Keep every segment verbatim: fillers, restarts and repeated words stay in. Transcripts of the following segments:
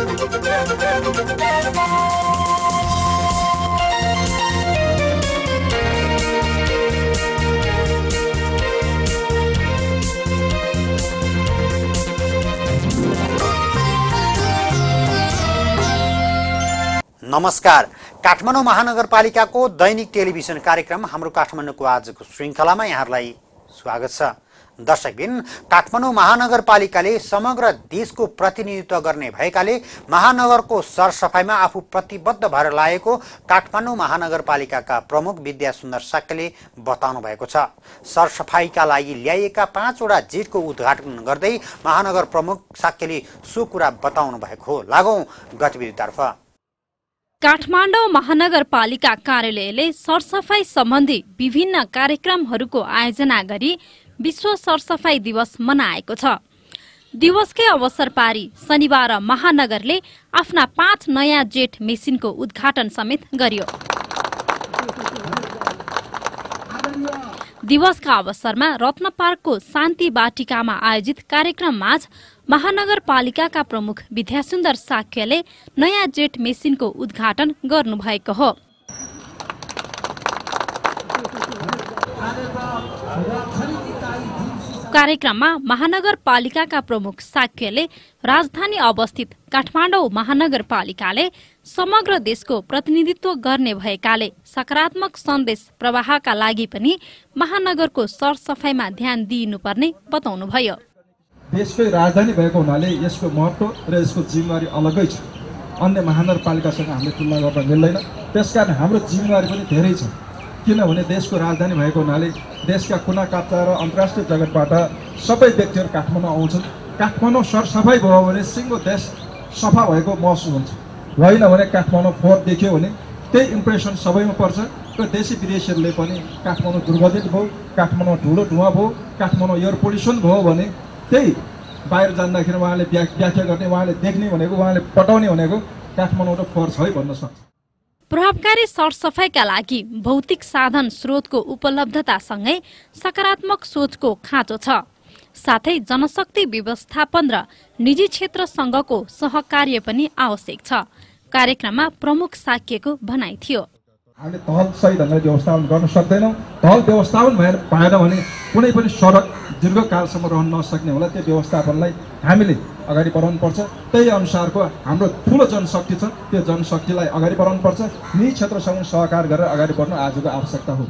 नमस्कार। काठमाडौँ महानगरपालिकाको दैनिक टेलिभिजन कार्यक्रम हाम्रो काठमाडौँको आजको श्रृङ्खलामा यहाँहरूलाई स्वागत छ। दर्शकबिन, काठमाडौँ महानगरपालिकाले समग्र देशको प्रतिनिधित्व गर्ने भएकाले महानगरको सरसफाइमा आफू प्रतिबद्ध भएर लागेको काठमाडौँ महानगरपालिकाका प्रमुख विद्या सुन्दर साक्यले बताउनु भएको छ। सरसफाइका लागि ल्याइएका पाँचवटा जेटको उद्घाटन गर्दै महानगर प्रमुख साक्यले सो कुरा बताउनु भएको हो। लागौं गतिविधितर्फ। काठमाडौँ महानगरपालिका कार्यालयले सरसफाई सम्बन्धी विभिन्न कार्यक्रमहरूको आयोजना गरी विश्व सरसफाई दिवस मनाएको छ। दिवसकै अवसर पारी शनिबार महानगरले आफ्ना पाँच नयाँ जेट मेसिनको उद्घाटन समेत गर्यो। दिवसका अवसरमा रत्न पार्कको शान्ति बाटिकामा आयोजित कार्यक्रममा महानगरपालिकाका प्रमुख विद्यासुन्दर साक्यले नयाँ जेट मेसिनको उद्घाटन गर्नुभएको हो। कार्यक्रममा महानगरपालिकाका प्रमुख साक्यले राजधानी अवस्थित काठमाडौँ महानगरपालिकाले समग्र देशको प्रतिनिधित्व गर्ने भएकाले सकारात्मक सन्देश प्रवाहका लागि पनि महानगरको सरसफाइमा ध्यान दिइनुपर्ने बताउनुभयो। देशकै राजधानी भएको हुनाले यसको महत्त्व र यसको जिम्मेवारी अलगै छ। अन्य महानगरपालिकासँग हामीले तुलना गर्न मिल्दैन। त्यसकारण हाम्रो जिम्मेवारी पनि धेरै छ, किनभने देशको राजधानी भएको हुनाले देशका कुना काप्चा र अन्तर्राष्ट्रिय जगतबाट सबै व्यक्तिहरू काठमाडौँ आउँछन्। काठमाडौँ सरसफाइ भयो भने सिङ्गो देश सफा भएको महसुस हुन्छ। होइन भने काठमाडौँ फोहोर देख्यो भने त्यही इम्प्रेसन सबैमा पर्छ र देशी विदेशीहरूले पनि काठमाडौँ दुर्गन्धित भयो, काठमाडौँ धुलो धुवा भयो, काठमाडौँ एयर पोल्युसन भयो भने त्यही बाहिर जाँदाखेरि उहाँले व्याख्या गर्ने, उहाँले देख्ने भनेको, उहाँले पटाउने भनेको काठमाडौँ त फोहोर छ है भन्न सक्छ। प्रभावकारी सरसफाइका लागि भौतिक साधन स्रोतको उपलब्धतासँगै सकारात्मक सोचको खाँचो छ। साथै जनशक्ति व्यवस्थापन र निजी क्षेत्रसँगको सहकार्य पनि आवश्यक छ। कार्यक्रममा प्रमुख साक्यको भनाइ थियो। हामीले तहल सही ढङ्गले व्यवस्थापन गर्न सक्दैनौँ। तहल व्यवस्थापन भएर भएन भने कुनै पनि सडक दीर्घकालसम्म रहन नसक्ने होला। त्यो व्यवस्थापनलाई हामीले अगाडि बढाउनु पर्छ। त्यही अनुसारको हाम्रो ठुलो जनशक्ति छ, त्यो जनशक्तिलाई अगाडि बढाउनु पर्छ। निजी क्षेत्रसँग सहकार गरेर अगाडि बढ्नु आजको आवश्यकता हो।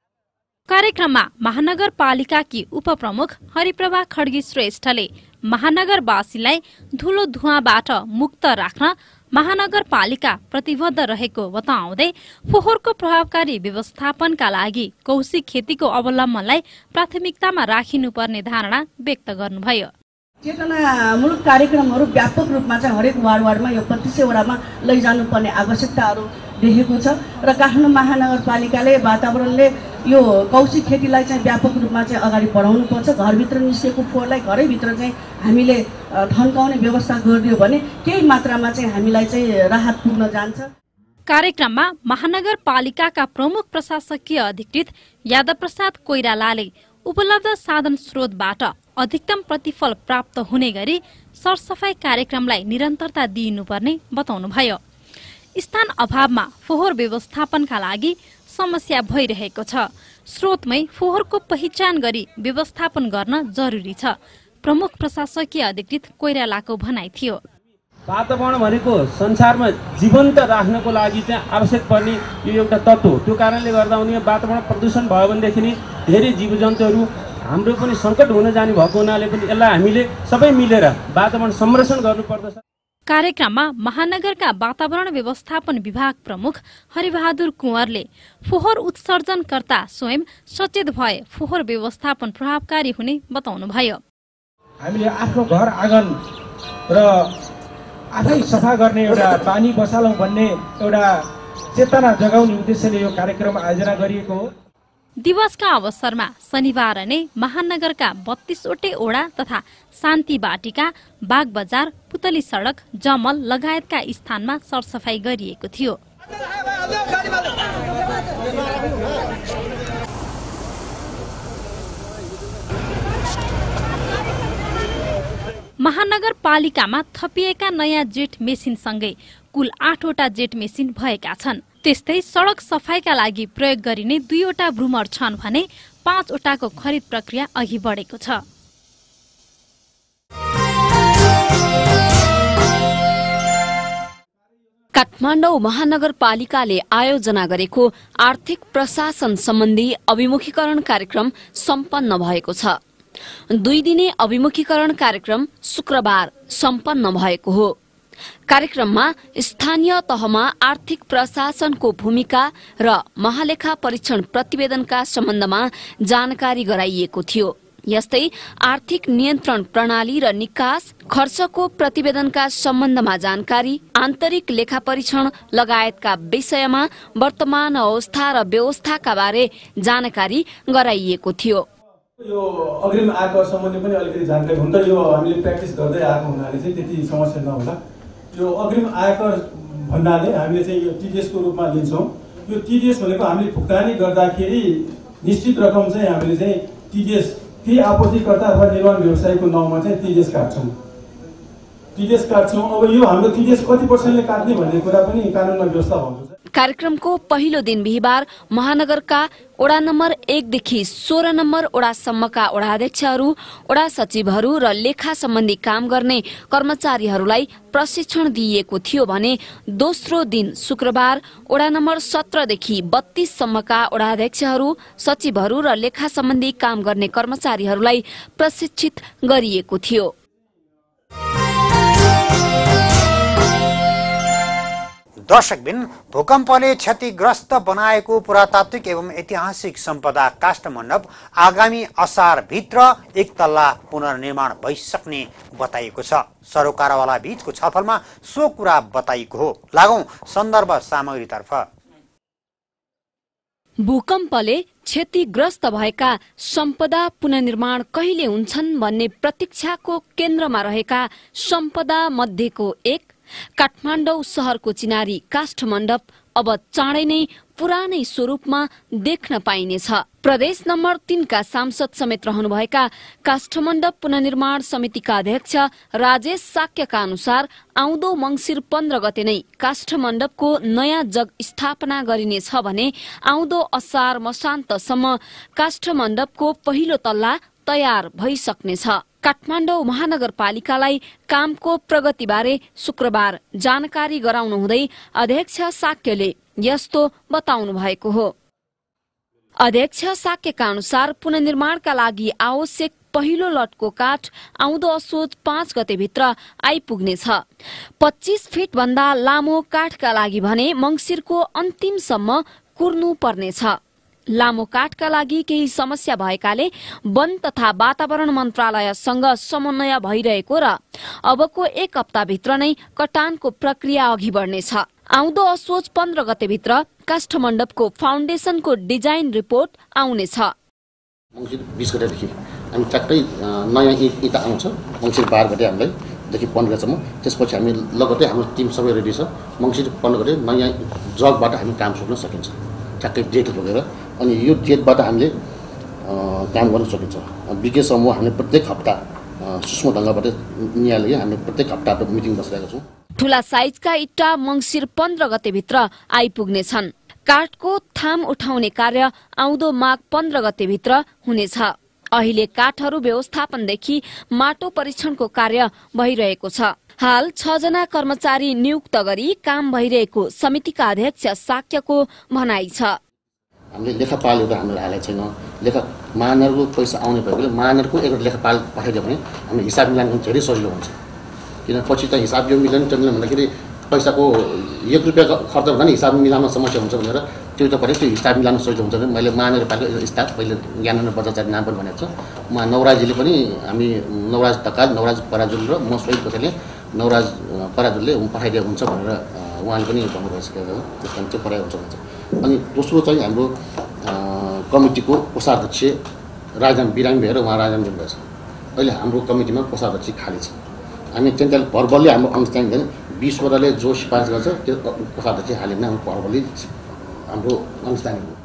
कार्यक्रममा महानगरपालिकाकी उपप्रमुख हरिप्रभा खड्गी श्रेष्ठले महानगरवासीलाई धुलो धुवाँबाट मुक्त राख्न महानगरपालिका प्रतिबद्ध रहेको बताउँदै फोहोरको प्रभावकारी व्यवस्थापनका लागि कौशिक खेतीको अवलम्बनलाई प्राथमिकतामा राखिनुपर्ने धारणा व्यक्त गर्नुभयो। चेतनामूलक कार्यक्रमहरू व्यापक रूपमा चाहिँ हरेक वार्ड वार्डमा यो पच्चिसै वडामा लैजानुपर्ने आवश्यकताहरू देखेको छ र काठमाडौँ महानगरपालिकाले वातावरणले यो कौशिक खेतीलाई चाहिँ व्यापक रूपमा चाहिँ अगाडि बढाउनु पर्छ। घरभित्र निस्केको फोहोरलाई घरैभित्र चाहिँ हामीले थन्काउने व्यवस्था गरिदियो भने केही मात्रामा चाहिँ हामीलाई चाहिँ राहत पुग्न जान्छ। कार्यक्रममा महानगरपालिकाका प्रमुख प्रशासकीय अधिकृत यादव प्रसाद कोइरालाले उपलब्ध साधन स्रोतबाट अधिकतम प्रतिफल प्राप्त हुने गरी सरसफाई कार्यक्रमलाई निरन्तरता दिइनुपर्ने बताउनुभयो। स्थान अभावमा फोहोर व्यवस्थापनका लागि समस्या भइरहेको छ। स्रोतमै फोहोरको पहिचान गरी व्यवस्थापन गर्न जरुरी छ। प्रमुख प्रशासकीय अधिकृत कोइरालाको भनाइ थियो। वातावरण भनेको संसारमा जीवन्त राख्नको लागि चाहिँ आवश्यक पर्ने यो एउटा तत्त्व हो। त्यो कारणले गर्दा उनी वातावरण प्रदूषण भयो भनेदेखि नि धेरै जीवजन्तुहरू हाम्रो पनि सङ्कट हुन जाने भएको हुनाले पनि यसलाई हामीले सबै मिलेर वातावरण संरक्षण गर्नुपर्दछ। कार्यक्रममा महानगरका वातावरण व्यवस्थापन विभाग प्रमुख हरिबहादुर कुँवरले फोहोर उत्सर्जनकर्ता स्वयं सचेत भए फोहोर व्यवस्थापन प्रभावकारी हुने बताउनुभयो। हामीले आफ्नो घर आँगन र आफै सफा गर्ने एउटा बानी बसालौँ भन्ने एउटा चेतना जगाउने उद्देश्यले यो कार्यक्रम आयोजना गरिएको हो। दिवसका अवसरमा शनिबार नै महानगरका बत्तीसवटै ओडा तथा शान्ति बाटिका, बाग बजार, पुतली सडक, जमल लगायतका स्थानमा सरसफाई गरिएको थियो। महानगरपालिकामा थपिएका नयाँ जेट मेसिनसँगै कुल आठवटा जेट मेसिन भएका छन्। त्यस्तै सडक सफाईका लागि प्रयोग गरिने दुईवटा ब्रुमर छन् भने पाँचवटाको खरिद प्रक्रिया अघि बढेको छ। काठमाडौँ महानगरपालिकाले आयोजना गरेको आर्थिक प्रशासन सम्बन्धी अभिमुखीकरण कार्यक्रम सम्पन्न भएको छ। दुई दिने अभिमुखीकरण कार्यक्रम शुक्रबार सम्पन्न भएको हो। कार्यक्रममा स्थानीय तहमा आर्थिक प्रशासनको भूमिका र महालेखा परीक्षण प्रतिवेदनका सम्बन्धमा जानकारी गराइएको थियो। यस्तै आर्थिक नियन्त्रण प्रणाली र निकास, खर्चको प्रतिवेदनका सम्बन्धमा जानकारी, आन्तरिक लेखा परीक्षण लगायतका विषयमा वर्तमान अवस्था र व्यवस्थाका बारे जानकारी गराइएको थियो। यो अग्रिम आयकर सम्बन्धी पनि अलिकति जानकारी हुन्छ। यो हामीले प्र्याक्टिस गर्दै आएको हुनाले चाहिँ त्यति समस्या नहोला। यो अग्रिम आयकर भन्नाले हामीले चाहिँ यो टिडिएसको रूपमा लिन्छौँ। यो टिडिएस भनेको हामीले भुक्तानी गर्दाखेरि निश्चित रकम चाहिँ हामीले चाहिँ टिडिएस ती आपूर्तिकर्ता अथवा निर्माण व्यवसायको नाउँमा चाहिँ टिडिएस काट्छौँ टिडिएस काट्छौँ अब यो हाम्रो टिडिएस कति पर्सेन्टले काट्ने भन्ने कुरा पनि कानुनमा व्यवस्था भएको छ। कार्यक्रमको पहिलो दिन बिहिबार महानगरका वडा नम्बर एकदेखि सोह्र नम्बर वडासम्मका वडाध्यक्षहरू, वडा सचिवहरू र लेखा सम्बन्धी काम गर्ने कर्मचारीहरूलाई प्रशिक्षण दिइएको थियो भने दोस्रो दिन शुक्रबार वडा नम्बर सत्रदेखि बत्तीससम्मका वडाध्यक्षहरू, सचिवहरू र लेखा सम्बन्धी काम गर्ने कर्मचारीहरूलाई प्रशिक्षित गरिएको थियो। दर्शकबिन, भूकम्पले क्षतिग्रस्त बनाएको पुरातात्विक एवं ऐतिहासिक सम्पदा काष्ठमण्डप आगामी असार भित्र एक तल्ला पुनर्निर्माण भइसक्ने बताइएको छ। सरोकारवाला बीचको छलफलमा सो कुरा बताइएको हो। लागौं सन्दर्भ सामग्रीतर्फ। भूकम्पले क्षतिग्रस्त भएका सम्पदा पुनर्निर्माण कहिले हुन्छन् भन्ने प्रतीक्षाको केन्द्रमा रहेका सम्पदा मध्येको एक काठमाडौँ शहरको चिनारी काष्ठमण्डप अब चाँडै नै पुरानै स्वरूपमा देख्न पाइनेछ। प्रदेश नम्बर तीनका सांसद समेत रहनुभएका काष्ठमण्डप पुनर्निर्माण समितिका अध्यक्ष राजेश साक्यका अनुसार आउँदो मंसिर पन्ध्र गते नै काष्ठमण्डपको नयाँ जग स्थापना गरिनेछ भने आउँदो असार मसान्तसम्म काष्ठमण्डपको पहिलो तल्ला तयार भइसक्नेछ। काठमाडौँ महानगरपालिकालाई कामको प्रगतिबारे शुक्रबार जानकारी गराउनु हुँदै अध्यक्ष साक्यले यस्तो बताउनु भएको हो। अध्यक्ष साक्यका अनुसार पुनर्निर्माणका लागि आवश्यक पहिलो लटको काठ आउँदो असोज पाँच गते भित्र आइपुग्नेछ। पच्चीस फिट भन्दा लामो काठका लागि भने मंसिरको अन्तिमसम्म कुर्नु पर्नेछ। लामो काठका लागि केही समस्या भएकाले वन तथा वातावरण मन्त्रालयसँग समन्वय भइरहेको र अबको एक हप्ताभित्र नै कटानको प्रक्रिया अघि बढ्नेछ। आउँदो असोज पन्ध्र गते भित्र काष्ठमण्डपको फाउन्डेसनको डिजाइन रिपोर्ट आउनेछ। मंसिर बीस गतेदेखि हामी ट्याक्कै नयाँ इँटा आउँछ। मंसिर बाह्र गते हामीलाई देखि पन्ध्र गतेसम्म, त्यसपछि हामी लगत्तै हाम्रो टिम सबै रेडी छ। मंसिर पन्ध्र गते नयाँ जगबाट हामी काम सुर्न सकिन्छ, ठ्याक्कै डेट लगेर। अनि यो डेटबाट हामीले काम गर्न सकिन्छ। विज्ञ समूह हामीले प्रत्येक हप्ता सूक्ष्म ढङ्गबाट नियाले हामीले प्रत्येक हप्ता मिटिङ बसिरहेका छौँ। ठूला साइजका इट्टा मंसिर पन्ध्र गते भित्र आइपुग्नेछन्। काठको थाम उठाउने कार्य आउँदो माघ पन्ध्र गते भित्र हुनेछ। अहिले काठहरू व्यवस्थापनदेखि माटो परीक्षणको कार्य भइरहेको छ। हाल छ जना कर्मचारी नियुक्त गरी काम भइरहेको समितिका अध्यक्ष साक्यको भनाइ छ। हामीले लेखापाल एउटा हामीले हालेको छैन। लेखा मानरको पैसा आउने भएकोले मानरको एउटा लेखापाल पठाइदियो भने हामीले हिसाब मिलान गर्न धेरै सजिलो हुन्छ। किन पछि त हिसाब यो मिलन त्यो मिलन भन्दाखेरि पैसाको एक रुपियाँ खर्च हुँदा नि हिसाब मिलाउन समस्या हुन्छ भनेर त्यो त पऱ्यो, त्यो हिसाब मिलाउन सजिलो हुन्छ। मैले महानगरपालिका स्टाफ पहिले ज्ञानेन्द्र बजाचार्य नाम पनि भनेको छ। उहाँ नवराजजीले पनि हामी नवराज ढकाल, नवराज पराजुल र म सहित कसैले नवराज पराजुलले पठाइदिएको हुन्छ भनेर उहाँले पनि भन्नुभएको छ। त्यस कारण त्यो पठाइ हुन्छ भन्छ। अनि दोस्रो चाहिँ हाम्रो कमिटीको कोषाध्यक्ष राजधानी बिरामी भएर उहाँ राजधानी दिनुभएछ। अहिले हाम्रो कमिटीमा कोषाध्यक्ष खाली छ। हामी त्यहाँदेखि भर्बलले हाम्रो अन्डरस्ट्यान्डिङ बिसवटाले जो सिफारिस गर्छ त्यो कोषाध्यक्ष हालेमा हाम्रो भर्बलले हाम्रो अन्डरस्ट्यान्डिङ हो।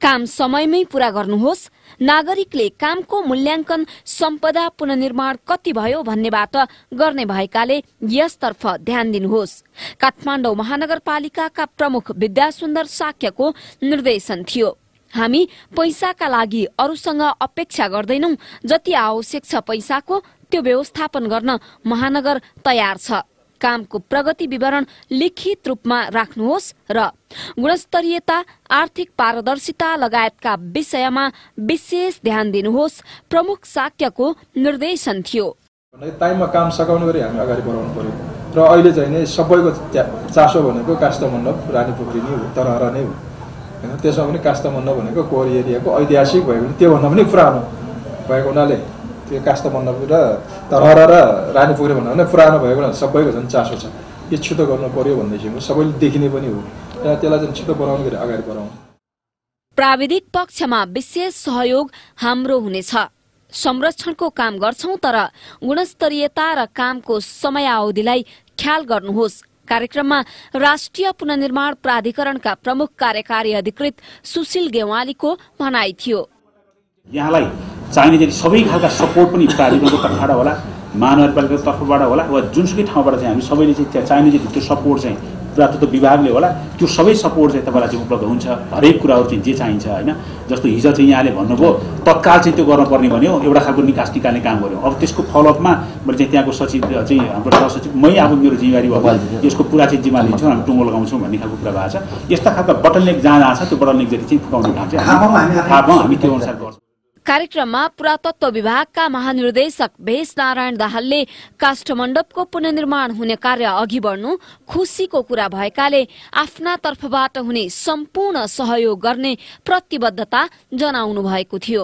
काम समयमै पूरा गर्नुहोस्। नागरिकले कामको मूल्याङ्कन सम्पदा पुनर्निर्माण कति भयो भन्नेबाट गर्ने भएकाले यसतर्फ ध्यान दिनुहोस्। काठमाडौँ महानगरपालिकाका प्रमुख विद्यासुन्दर साक्यको निर्देशन थियो। हामी पैसाका लागि अरूसँग अपेक्षा गर्दैनौं। जति आवश्यक छ पैसाको त्यो व्यवस्थापन गर्न महानगर तयार छ। कामको प्रगति विवरण लिखित रूपमा राख्नुहोस् र गुणस्तरीयता, आर्थिक पारदर्शिता लगायतका विषयमा विशेष ध्यान दिनुहोस्। प्रमुख साक्यको निर्देशन थियो। टाइममा काम सकाउने गरी हामी अगाडि बढाउनु पर्यो र अहिले चाहिँ नै सबैको चासो भनेको काष्ठमण्डप रानीपोखरी नै हो, तरहरा नै हो हैन। त्यसमा पनि काष्ठमण्डप भनेको कोर एरियाको ऐतिहासिक भयो भने त्योभन्दा पनि पुरानो भएको हुनाले त्यो काष्ठमण्डप र तरहरा र रानीपोखरी भन्दा पनि पुरानो भएको हुनाले सबैको झन् चासो छ। यो छिटो गर्नु पर्यो भन्दैछौँ, सबैले देखिने पनि हो र त्यसलाई चाहिँ छिटो बनाउनु गरी अगाडि बढाउनु। प्राविधिक पक्षमा विशेष सहयोग हाम्रो हुनेछ। संरक्षणको काम गर्छौं तर गुणस्तरीयता र कामको समयावधिलाई ख्याल गर्नुहोस्। कार्यक्रममा राष्ट्रिय पुनर्निर्माण प्राधिकरणका प्रमुख कार्यकारी अधिकृत सुशील गेवालीको भनाइ थियो। यहाँलाई चाहिने चाहिँ सबै खालका सपोर्ट पनि प्राधिकरणको तर्फबाट होला, महानगरपालिकाको तर्फबाट होला वा जुनसुकै ठाउँबाट चाहिँ हामी सबैले चाहिँ त्यहाँ चाहिने चाहिँ त्यो सपोर्ट चाहिँ पुरातत्व विभागले होला, त्यो सबै सपोर्ट चाहिँ तपाईँलाई चाहिँ उपलब्ध हुन्छ। हरेक कुराहरू चाहिँ जे चाहिन्छ होइन। जस्तो हिजो चाहिँ यहाँले भन्नुभयो तत्काल चाहिँ त्यो गर्नुपर्ने भन्यो, एउटा खालको निकास निकाल्ने काम गर्यो। अब त्यसको फलोअपमा मैले चाहिँ त्यहाँको सचिव चाहिँ हाम्रो सहसचिव मै आफू मेरो जिम्मेवारी भयो, यसको पुरा चाहिँ जिम्मा लिन्छौँ, हामी टुङ्गो लगाउँछौँ भन्ने खालको कुरा भएको छ। यस्ता खालका बटलनेक जहाँ जहाँ छ त्यो बटलनेक जति चाहिँ फुकाउने काम चाहिँ हामी त्यो अनुसार गर्छौँ। कार्यक्रममा पुरातत्व विभागका महानिर्देशक भेष नारायण दाहालले काष्ठमण्डपको पुनर्निर्माण हुने कार्य अघि बढ्नु खुसीको कुरा भएकाले आफ्ना तर्फबाट हुने सम्पूर्ण सहयोग गर्ने प्रतिबद्धता जनाउनु भएको थियो।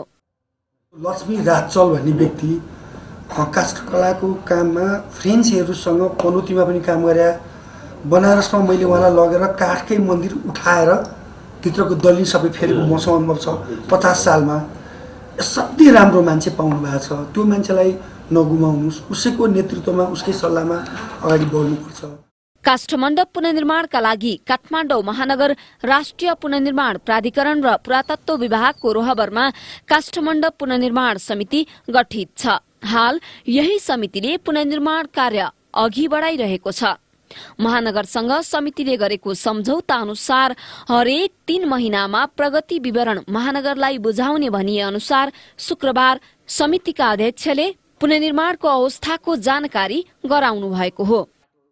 लक्ष्मी राजचल भन्ने व्यक्ति काष्ठकलाको काममा फ्रेन्चहरूसँग पनौतीमा पनि काम गरे। बनारसमा मैले उहाँलाई लगेर काठकै मन्दिर उठाएर भित्रको दलिन सबै फेरेको मसँग अनुभव छ। पचास सालमा असाध्यै राम्रो मान्छे पाउनु भएको छ। त्यो मान्छेलाई नगुमाउनुहोस्, उसैको नेतृत्वमा उसकै सल्लाहमा अगाडि बढ्नुपर्छ। काष्ठमण्डप पुनर्निर्माणका लागि काठमाडौँ महानगर राष्ट्रिय पुनर्निर्माण प्राधिकरण र पुरातत्व विभागको रोहबरमा काष्ठमण्डप पुनर्निर्माण समिति गठित छ। हाल यही समितिले पुनर्निर्माण कार्य अघि बढाइरहेको छ। महानगरसँग समितिले गरेको सम्झौता अनुसार हरेक तीन महिनामा प्रगति विवरण महानगरलाई बुझाउने भनिए अनुसार शुक्रबार समितिका अध्यक्षले पुनर्निर्माणको अवस्थाको जानकारी गराउनु भएको हो।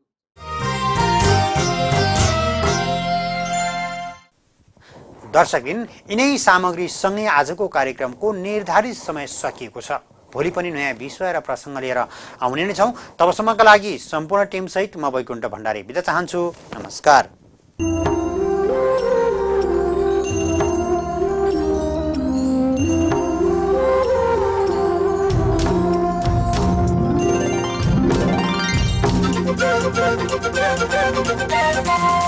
दर्शकबिन यिनै सामग्रीसँगै आजको कार्यक्रमको निर्धारित समय सकिएको छ। भोलि पनि नयाँ विषय र प्रसङ्ग लिएर आउने नै छौँ। तबसम्मका लागि सम्पूर्ण टिमसहित म वैकुण्ठ भण्डारी बिदा चाहन्छु। नमस्कार। We'll be right back.